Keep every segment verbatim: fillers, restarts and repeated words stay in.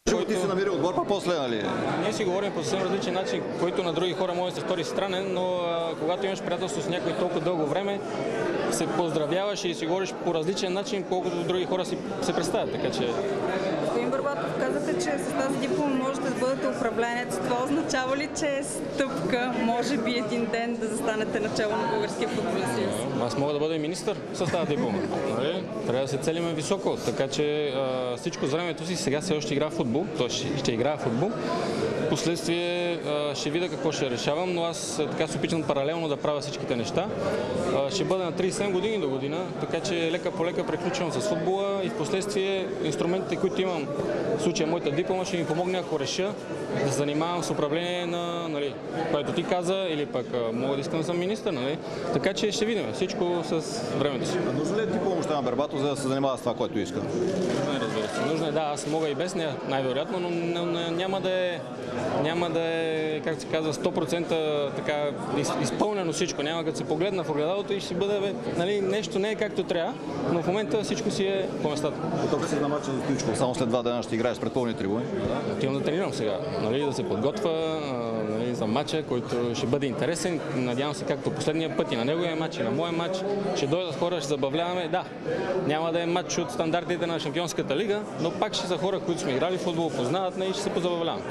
Ти си намери отбор по-после, нали? Ние си говорим по съвсем различен начин, който на други хора може да се стори странен, но а, когато имаш приятелство с някой толкова дълго време, се поздравяваш и си говориш по различен начин, колкото други хора си се представят, така че... Господин Барбатов, казахте, че с тази диплома можете да бъдете управленец. Това означава ли, че е стъпка, може би един ден да застанете начало на Българския футболен съюз? Аз мога да бъда и министър с тази диплома. Нали? Трябва да се целиме високо, така че а, всичко с времето си сега все още игра в футбол, т.е. ще, ще играя в футбол. Впоследствие ще видя какво ще решавам, но аз така се опитвам паралелно да правя всичките неща. Ще бъда на тридесет и седем години до година, така че лека по лека приключвам с футбола и впоследствие инструментите, които имам, в случая моята диплома, ще ми помогне, ако реша да се занимавам с управление на, нали, което ти каза, или пък мога да искам да съм министър, нали? Така че ще видим всичко с времето си. Нужно ли е ти помощта на Барбатов, за да се занимава с това, което иска? Нужно е, разбира се. Нужно е, да, аз мога и без нея, най-вероятно, но, но, но няма да е няма да е, как се казва, сто процента така изпълнено всичко. Няма като се погледна в огледалото и ще бъде, бе, нали, нещо не е както трябва, но в момента всичко си е по местата. Готов си на мача за Стоичков, само след два дена ще играеш пред пълни трибуни? Да, отивам да тренирам сега, нали, да се подготвя, нали, за матча, който ще бъде интересен. Надявам се, както последния път и на неговия матч, и на моя матч, ще дойдат хора, ще забавляваме. Да, няма да е матч от стандартите на Шампионската лига, но пак ще са хора, които сме играли в футбол, познават, и ще се позабавляваме.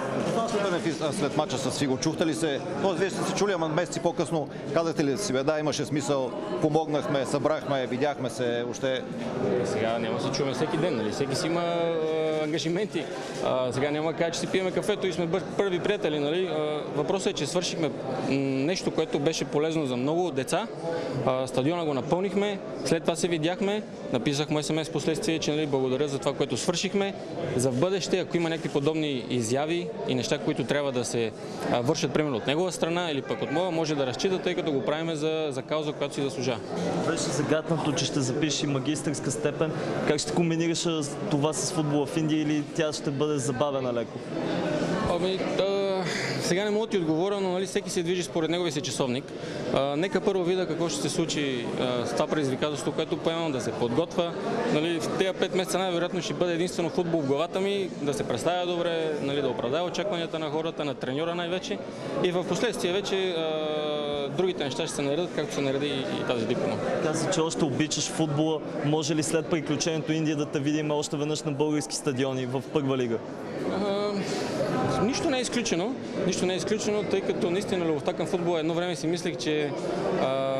След мача с Фиго, чухте ли се? Тоест, вие сте се чули, ама месеци по-късно казахте ли си, бе, да, имаше смисъл, помогнахме, събрахме, видяхме се, още... Сега няма да се чуваме всеки ден, нали? Всеки си има а, ангажименти. А, сега няма да кажа, че си пиеме кафето и сме първи приятели, нали? А, въпросът е, че свършихме нещо, което беше полезно за много деца. А, стадиона го напълнихме, след това се видяхме, написахме ес ем ес последствие, че, нали, благодаря за това, което свършихме. За в бъдеще, ако има някакви подобни изяви и неща, които трябва да се а, вършат примерно от негова страна или пък от моя, може да разчита, тъй като го правим за, за кауза, която си заслужава. Беше загатнато, че ще запишеш и магистърска степен. Как ще комбинираш това с футбола в Индия или тя ще бъде забавена леко? Ами, да, сега не мога да ти отговоря, но, нали, всеки се движи според неговия си часовник. А, нека първо видя какво ще се случи а, с това предизвикателство, което поемам да се подготвя. Нали, в тези пет месеца най-вероятно ще бъде единствено футбол в главата ми, да се представя добре, нали, да оправдая очакванията на хората, на треньора най-вече. И в последствие вече а, другите неща ще се наредят, както се нареди и, и тази диплома. Каза, че още обичаш футбола. Може ли след приключението Индия да те видим още веднъж на български стадиони в първа лига? А, нищо не е изключено, нищо не е изключено, тъй като наистина любовта към футбола, едно време си мислех, че а,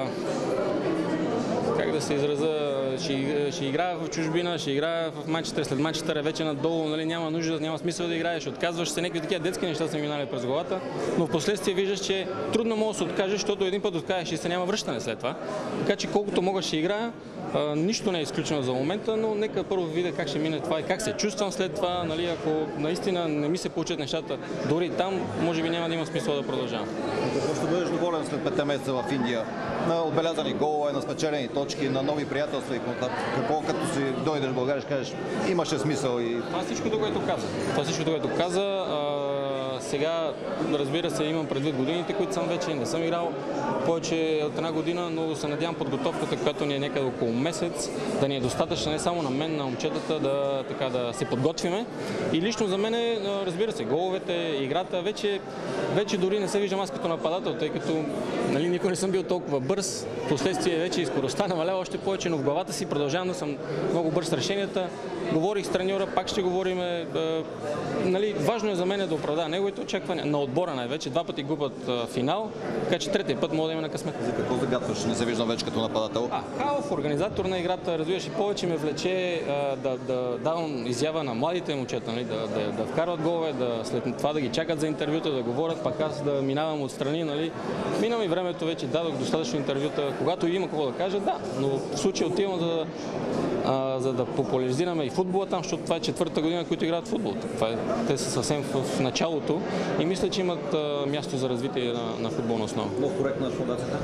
как да се израза, ще, ще играя в чужбина, ще играя в Манчестър, след Манчестър вече надолу, нали, няма нужда, няма смисъл да играеш, отказваш се, някакви такива детски неща са минали през главата, но в последствие виждаш, че трудно мога да се откажеш, защото един път откажеш и се няма връщане след това. Така че колкото мога ще играя, а, нищо не е изключено за момента, но нека първо видя как ще мине това и как се чувствам след това, нали, ако наистина не ми се получат нещата, дори там, може би няма да има смисъл да продължавам. Какво ще бъдеш доволен след петте месеца в Индия? На отбелязани голове, на спечелени точки, на нови приятелства и какво, като си дойдеш в България, ще кажеш, имаше смисъл и... Това всичко, което каза. Това всичко, което каза. А, сега, разбира се, имам предвид годините, които съм вече, не съм играл повече от една година, но се надявам подготовката, която ни е някъде около месец, да ни е достатъчна не само на мен, на момчетата, да, така, да се подготвиме. И лично за мен, разбира се, головете, играта, вече, вече дори не се виждам аз като нападател, тъй като, нали, никой не съм бил толкова бърз. Впоследствие вече и скоростта намалява още повече, но в главата си продължавам да съм много бърз с решенията. Говорих с треньора, пак ще говорим. Е, нали, важно е за мен да оправдая неговите очаквания, на отбора най-вече. Два пъти губят финал, така че третия път мога да има на късмет. За какво загатваш? Не се виждам вече като нападател. А, Халов, организатор на играта, разбираш, и повече ме влече а, да, да давам изява на младите момчета, нали, да, да, да вкарват голове, да, след това да ги чакат за интервюта, да говорят, пак аз да минавам отстрани. Нали. Минам и времето вече, дадох достатъчно интервюта, когато има какво да кажа, да, но в случай отивам за, а, за да популяризираме и футбола там, защото това е четвърта година, които играят футбол. Това е, те са съвсем в, в началото и мисля, че имат а, място за развитие на, на футболна основа. Нов проект на фундацията?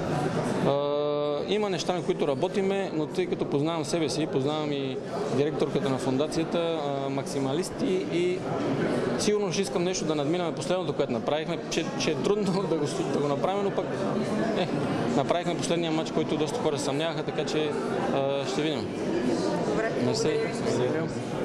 Има неща, на които работиме, но тъй като познавам себе си, познавам и директорката на фундацията, максималисти и сигурно ще искам нещо да надминаме последното, което направихме, че, че е трудно да го, да го направим, но пък е, направихме последния матч, който доста хора съмняваха, така че а, ще видим. Добре. Мерси.